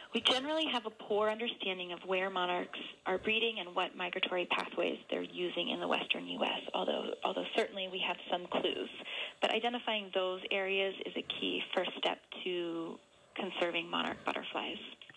We generally have a poor understanding of where monarchs are breeding and what migratory pathways they're using in the western U.S., although certainly we have some clues. But identifying those areas is a key first step to conserving monarch butterflies.